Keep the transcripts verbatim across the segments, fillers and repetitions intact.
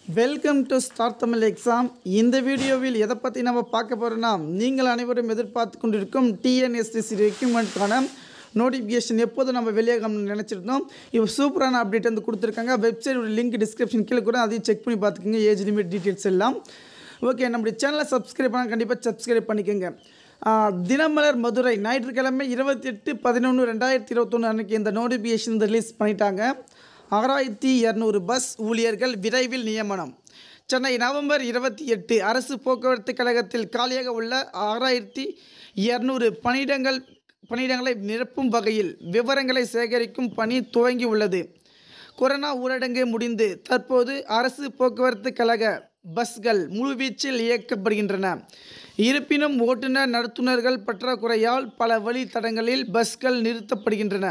Welcome to star Tamil exam. இந்த வீடியோவில் எதை பற்றி நம்ம பார்க்க போகிறோன்னா, நீங்கள் அனைவரும் எதிர்பார்த்து கொண்டிருக்கும் டிஎன்எஸ்டிசி ரெக்ரூட்மெண்ட்கான நோட்டிஃபிகேஷன் எப்போது நம்ம வெளியாகணும்னு நினச்சிருந்தோம். இப்போ சூப்பரான அப்டேட் வந்து கொடுத்துருக்காங்க. வெப்சைட்டோட லிங்க் டிஸ்கிரிப்ஷன் கீழே கூட அதையும் செக் பண்ணி பார்த்துக்கோங்க, ஏஜ் லிமிட் டீட்டெயில்ஸ் எல்லாம். ஓகே, நம்முடைய சேனலை சப்ஸ்கிரைப் பண்ணால் கண்டிப்பாக சப்ஸ்கிரைப் பண்ணிக்கோங்க. தினமலர் மதுரை ஞாயிற்றுக்கிழமை இருபத்தி எட்டு பதினொன்று ரெண்டாயிரத்தி இருபத்தொன்று அன்றைக்கி இந்த நோட்டிஃபிகேஷன் ரிலீஸ் பண்ணிட்டாங்க. ஆறாயிரத்தி இரநூறு பஸ் ஊழியர்கள் விரைவில் நியமனம். சென்னை நவம்பர் இருபத்தி எட்டு அரசு போக்குவரத்து கழகத்தில் காலியாக உள்ள ஆறாயிரத்தி இரநூறு பணியிடங்கள் பணியிடங்களை நிரப்பும் வகையில் விவரங்களை சேகரிக்கும் பணி துவங்கி உள்ளது. கொரோனா ஊரடங்கு முடிந்து தற்போது அரசு போக்குவரத்து கழக பஸ்கள் முழுவீச்சில் இயக்கப்படுகின்றன. இருப்பினும் ஓட்டுநர் நடத்துனர்கள் பற்றாக்குறையால் பல வழித்தடங்களில் பஸ்கள் நிறுத்தப்படுகின்றன.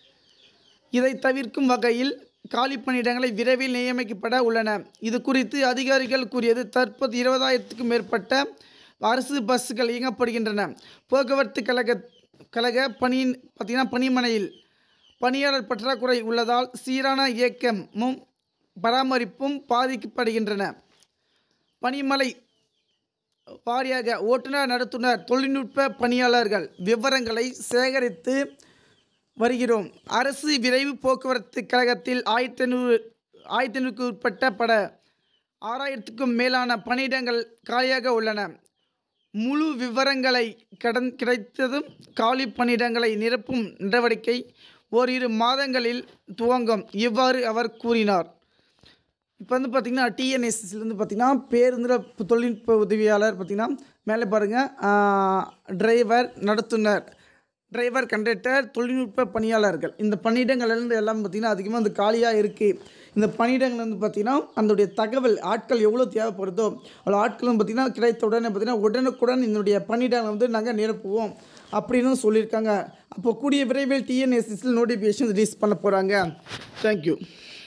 இதை தவிர்க்கும் வகையில் காலி பணியிடங்களை விரைவில் நியமிக்கப்பட உள்ளன. இது குறித்து அதிகாரிகள் கூறியது, தற்போது இருபதாயிரத்துக்கும் மேற்பட்ட அரசு பஸ்கள் இயங்கப்படுகின்றன. போக்குவரத்து கழக கழக பணியின் பார்த்திங்கன்னா பணிமனையில் பணியாளர் பற்றாக்குறை உள்ளதால் சீரான இயக்கமும் பராமரிப்பும் பாதிக்கப்படுகின்றன. பணிமனை வாரியாக ஓட்டுநர் நடத்துனர் தொழில்நுட்ப பணியாளர்கள் விவரங்களை சேகரித்து வருகிறோம். அரசு விரைவு போக்குவரத்து கழகத்தில் ஆயிரத்தி ஐநூறு ஆயிரத்தி ஐநூறுக்கு உட்பட்ட பட ஆறாயிரத்துக்கும் மேலான பணியிடங்கள் காலியாக உள்ளன. முழு விவரங்களை கடன் கிடைத்ததும் காலி பணியிடங்களை நிரப்பும் நடவடிக்கை ஓரிரு மாதங்களில் துவங்கும். இவ்வாறு அவர் கூறினார். இப்போ வந்து பார்த்திங்கன்னா டிஎன்எஸ்சிலேருந்து பார்த்திங்கன்னா பேருந்து தொழில்நுட்ப உதவியாளர் பார்த்திங்கன்னா மேலே பாருங்கள், டிரைவர் நடத்துனர் டிரைவர் கண்டக்டர் தொழில்நுட்ப பணியாளர்கள் இந்த பணியிடங்கள்லேருந்து எல்லாம் பார்த்திங்கன்னா அதிகமாக வந்து காலியாக இருக்குது. இந்த பணியிடங்கள் வந்து பார்த்திங்கன்னா அதனுடைய தகவல் ஆட்கள் எவ்வளோ தேவைப்படுதோ அவ்வளோ ஆட்களும் பார்த்திங்கன்னா கிடைத்த உடனே பார்த்திங்கன்னா உடனுக்குடன் இதனுடைய பணியிடங்களை வந்து நாங்கள் நிரப்புவோம் அப்படின்னு சொல்லியிருக்காங்க. அப்போ கூடிய விரைவில் டிஎன்எஸ்சியில் நோட்டிஃபிகேஷன் ரிலீஸ் பண்ண போகிறாங்க. தேங்க்யூ.